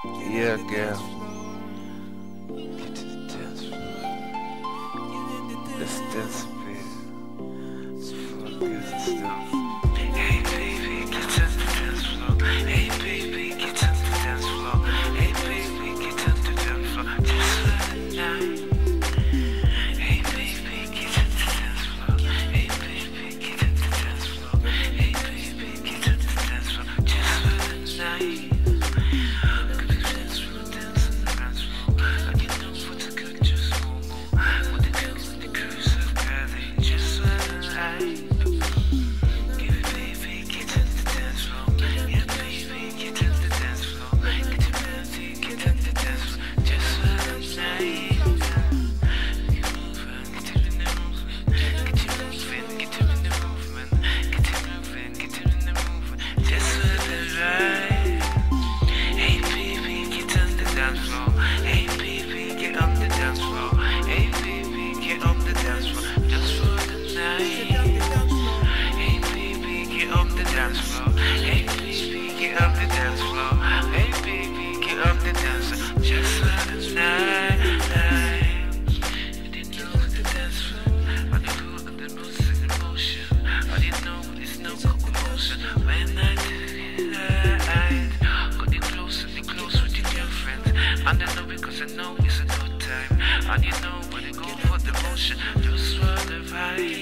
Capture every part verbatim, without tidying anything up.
Yeah, girl. Get to the dance floor. Let's dance a bit. Fuck this stuff. Hey baby, get to the dance floor. Hey baby, get to the dance floor. Hey baby, get to the dance floor. Just for the night. Hey baby, get to the dance floor. Hey baby, get to the dance floor. Hey baby, get to the dance floor. Just for the night. Hey baby, get up the dance floor. Hey baby, get up the dance floor. Just for the night. You didn't know the dance floor. I didn't know the music in motion. I didn't know it's no commotion. When I did it, got you closer, you close with your girlfriend. I don't know because I know it's a good time. I didn't know where to go for the motion. Just for the vibe.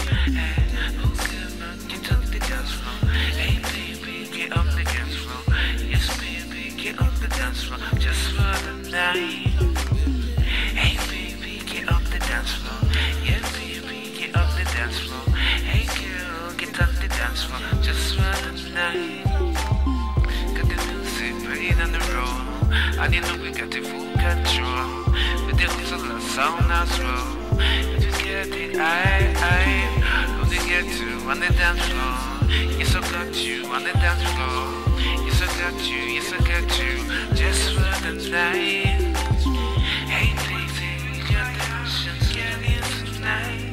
Just for the night. Hey baby, get up the dance floor. Yeah baby, get up the dance floor. Hey girl, get up the dance floor. Just for the night. Got the music playing on the road. I didn't know we got the full control. But there was a lot of sound as well. You just get it, I, I only get to on the dance floor. Yes, I got you on the dance floor. Yes, I got you, yes, I got you, just for the night. Hey, baby, you got the options, get in tonight.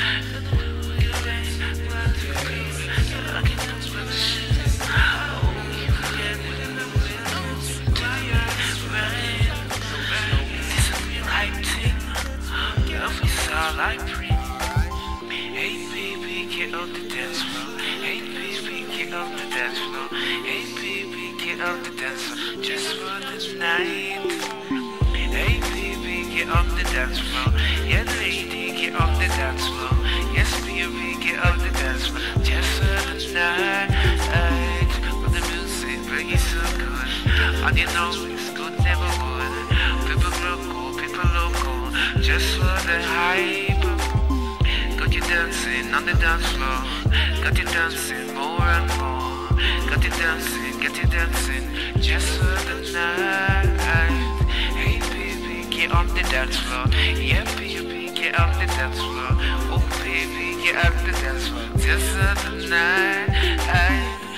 I pray. Hey baby, get on the dance floor. Hey baby, get on the dance floor. Hey baby, get on the dance floor. Just for the night. Hey baby, get on the dance floor. Yeah lady, get on the dance floor. Yes baby, get on the dance floor. Just for the night. But the music bring it so good. And you know it's good, never would. People local, people local. Just for the hype. Got you dancing on the dance floor. Got you dancing more and more. Got you dancing, got you dancing, just for the night. Hey baby, get on the dance floor. Yeah baby, get on the dance floor. Oh baby, get on the dance floor, just for the night.